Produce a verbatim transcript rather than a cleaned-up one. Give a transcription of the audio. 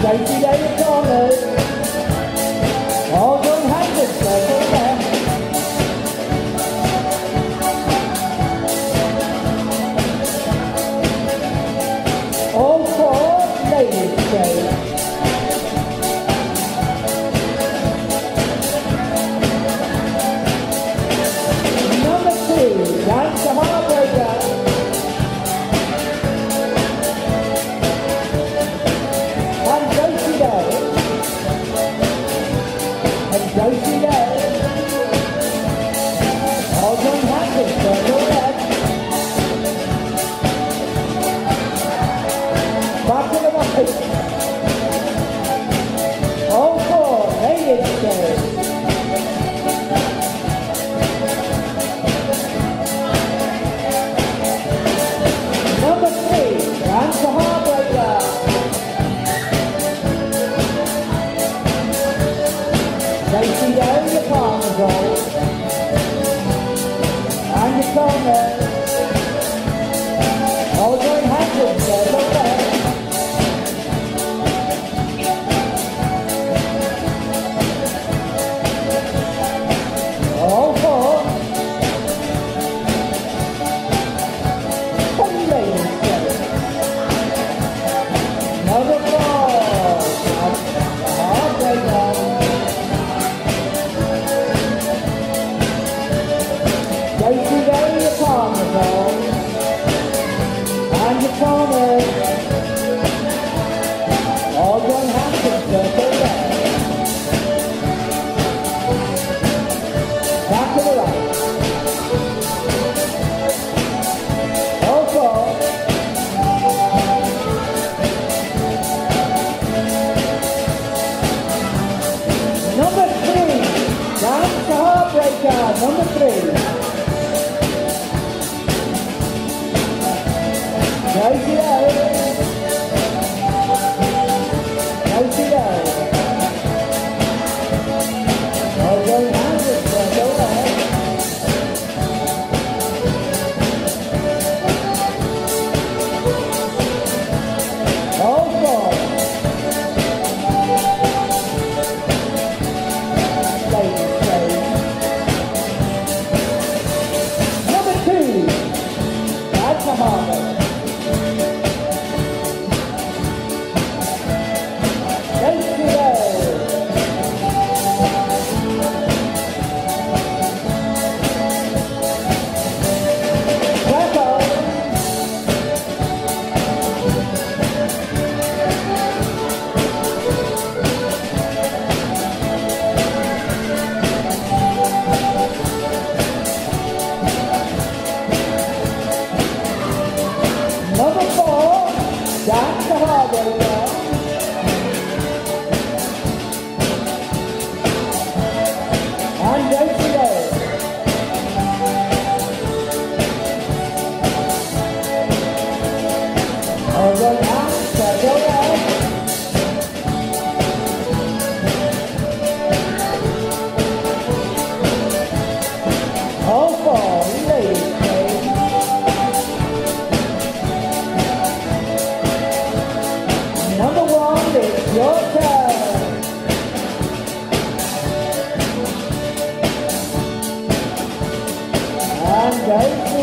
Daisy down the corners, all one hundred circle left. All four ladies straight. Number two, dance the heartbreaker. Daisy down, all one hundred circle left. Back to the right. All four ladies straight. Number three, dance the heartbreaker. Daisy down, your palms roll, and your corner, all join hands and circle left. All four, one ladies straight. Number four, heartbreaker. Daisy down your palms roll, and your corners, all join hands and circle left. Back to the right. All four. Number three, dance the heartbreaker. Number three. Daisy down, Daisy down, all going hands and circle left. All four, ladies straight. Number two, that's a harmony. Number four, dance the heartbreaker. And Daisy down. All one hand, circle left. All four ladies straight. Number one, it's your turn. And Daisy